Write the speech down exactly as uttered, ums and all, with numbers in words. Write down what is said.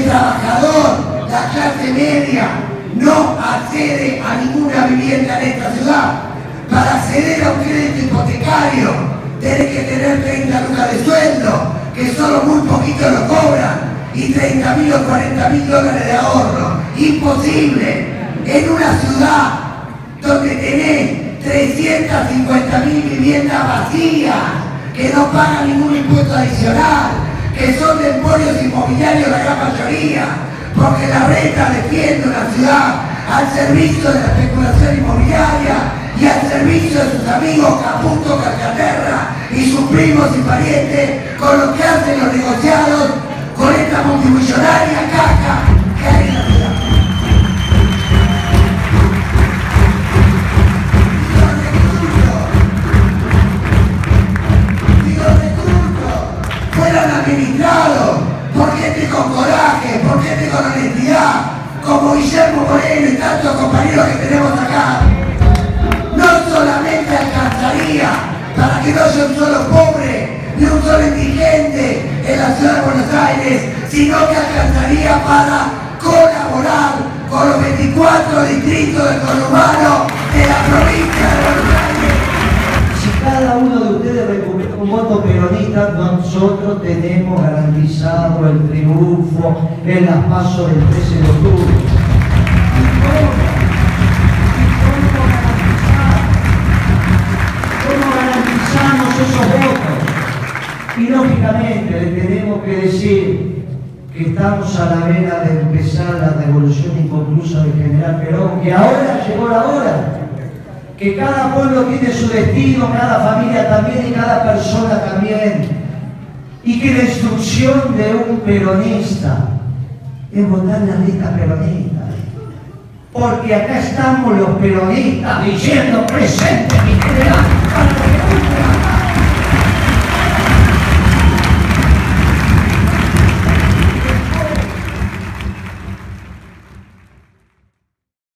trabajador, la clase media, no accede a ninguna vivienda en esta ciudad. Para acceder a un crédito hipotecario, tenés que tener treinta lucas de sueldo, que solo muy poquito lo cobran, y treinta mil o cuarenta mil dólares de ahorro. Imposible. En una ciudad donde tenés trescientas cincuenta mil viviendas vacías, que no pagan ningún impuesto adicional, que son de emporios inmobiliarios la gran mayoría, porque la renta defiende una ciudad al servicio de la especulación inmobiliaria y al servicio de sus amigos Caputo, Calcaterra y sus primos y parientes, con los que hacen los negociados con esta multimillonaria caja que hay en la ciudad. Si los recursos fueran administrados por gente con coraje, por gente con honestidad, como Guillermo Moreno y tantos compañeros que tenemos acá, no solamente alcanzaría para que no haya un solo pobre ni un solo indigente en la ciudad de Buenos Aires, sino que alcanzaría para colaborar con los veinticuatro distritos del conurbano de la provincia de Buenos Aires. Si cada uno de ustedes recupera un voto peronista, nosotros tenemos garantizado el triunfo en las pasos del trece de octubre. Esos votos. Y lógicamente le tenemos que decir que estamos a la vera de empezar la revolución inconclusa del general Perón, que ahora llegó la hora, que cada pueblo tiene su destino, cada familia también y cada persona también, y que la instrucción de un peronista es votar la lista peronista, porque acá estamos los peronistas diciendo presente mi general.